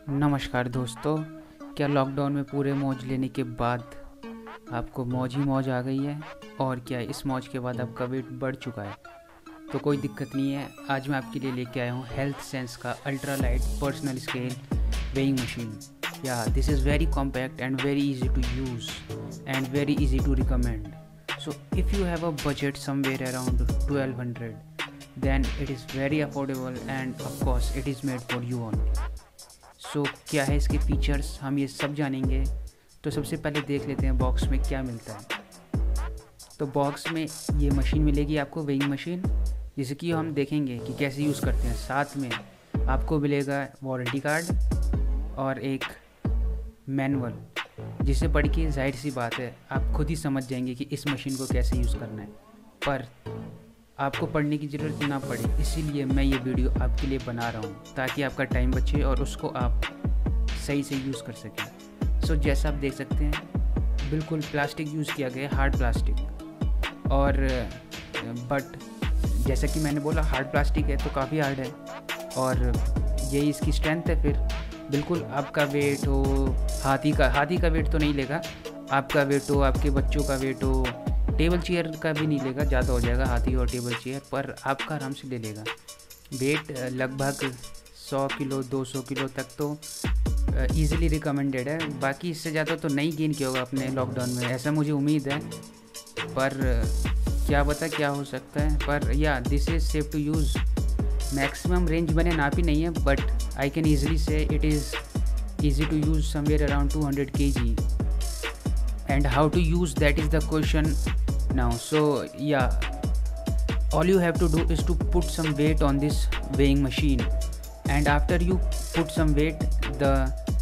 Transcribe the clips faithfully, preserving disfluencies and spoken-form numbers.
नमस्कार दोस्तों। क्या लॉकडाउन में पूरे मौज लेने के बाद आपको मौज ही मौज आ गई है? और क्या इस मौज के बाद आपका वेट बढ़ चुका है? तो कोई दिक्कत नहीं है। आज मैं आपके लिए लेके आया हूँ हेल्थ सेंस का ultra light personal scale weighing machine. Yeah this is very compact and very easy to use and very easy to recommend. So if you have a budget somewhere around twelve hundred, then it is very affordable and of course it is made for you only. So क्या है इसके features, हम ये सब जानेंगे। तो सबसे पहले देख लेते हैं बॉक्स में क्या मिलता है। तो बॉक्स में ये मशीन मिलेगी आपको, वेइंग मशीन, जिसे कि हम देखेंगे कि कैसे यूज़ करते हैं। साथ में आपको मिलेगा वारंटी कार्ड और एक मैनुअल, जिसे पढ़ के जाहिर सी बात है आप खुद ही समझ जाएंगे कि इस मशीन को कैसे यूज़ करना है। पर आपको पढ़ने की ज़रूरत ना पड़े, इसीलिए मैं ये वीडियो आपके लिए बना रहा हूँ ताकि आपका टाइम बचे और उसको आप सही से यूज़ कर सकें। सो जैसा आप देख सकते हैं, बिल्कुल प्लास्टिक यूज़ किया गया है, हार्ड प्लास्टिक। और बट जैसा कि मैंने बोला हार्ड प्लास्टिक है तो काफ़ी हार्ड है, और यही इसकी स्ट्रेंथ है। फिर बिल्कुल आपका वेट हो, हाथी का हाथी का वेट तो नहीं लेगा, आपका वेट हो, आपके बच्चों का वेट हो, टेबल चेयर का भी नहीं लेगा, ज़्यादा हो जाएगा हाथी और टेबल चेयर, पर आपका आराम से ले लेगा। वेट लगभग सौ किलो दो सौ किलो तक तो ईज़िली रिकमेंडेड है। बाकी इससे ज़्यादा तो नहीं गेन किया होगा अपने लॉकडाउन में, ऐसा मुझे उम्मीद है, पर क्या पता क्या हो सकता है। पर yeah this is safe to use. Maximum range मैंने नापी नहीं है, बट आई कैन ईज़िली से it is easy to use somewhere around two hundred kilograms. And how to use, that is the question now. So yeah, all you have to do is to put some weight on this weighing machine, and after you put some weight, the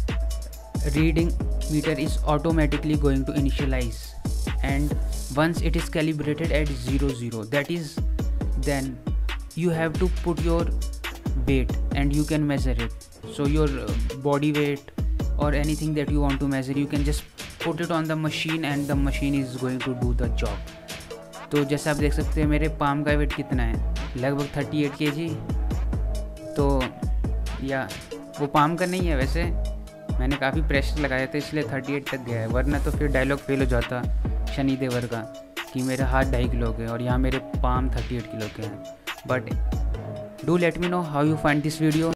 reading meter is automatically going to initialize, and once it is calibrated at zero zero, that is, then you have to put your weight and you can measure it. So your body weight or anything that you want to measure, you can just put it on the machine and the machine is going to do the job. तो जैसे आप देख सकते हैं मेरे palm का wait कितना है, लगभग अड़तीस केजी। तो या वो पाम का नहीं है, वैसे मैंने काफ़ी प्रेशर लगाया था इसलिए अड़तीस तक गया है, वरना तो फिर डायलॉग फेल हो जाता शनि देवर का कि मेरे हाथ ढाई किलो के और यहाँ मेरे पाम अड़तीस किलो के हैं। But do let me know how you find this video.